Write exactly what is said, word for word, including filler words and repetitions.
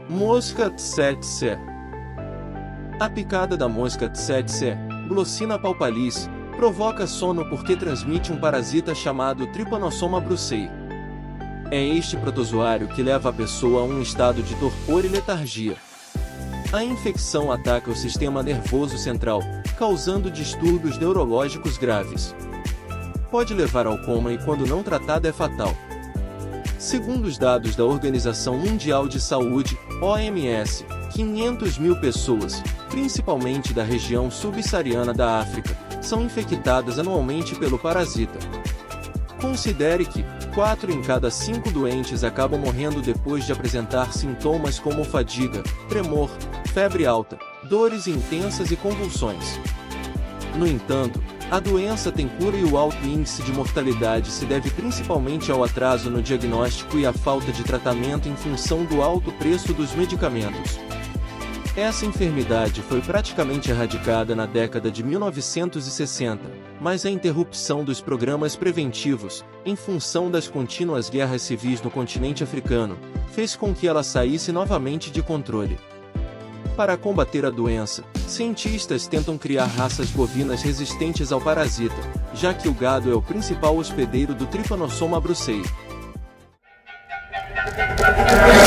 Mosca tsetse. A picada da mosca tsetse, Glossina palpalis, provoca sono porque transmite um parasita chamado Trypanosoma brucei. É este protozoário que leva a pessoa a um estado de torpor e letargia. A infecção ataca o sistema nervoso central, causando distúrbios neurológicos graves. Pode levar ao coma e, quando não tratada, é fatal. Segundo os dados da Organização Mundial de Saúde, O M S, quinhentas mil pessoas, principalmente da região subsaariana da África, são infectadas anualmente pelo parasita. Considere que quatro em cada cinco doentes acabam morrendo depois de apresentar sintomas como fadiga, tremor, febre alta, dores intensas e convulsões. No entanto, a doença tem cura e o alto índice de mortalidade se deve principalmente ao atraso no diagnóstico e à falta de tratamento em função do alto preço dos medicamentos. Essa enfermidade foi praticamente erradicada na década de mil novecentos e sessenta, mas a interrupção dos programas preventivos, em função das contínuas guerras civis no continente africano, fez com que ela saísse novamente de controle. Para combater a doença, cientistas tentam criar raças bovinas resistentes ao parasita, já que o gado é o principal hospedeiro do Trypanosoma brucei.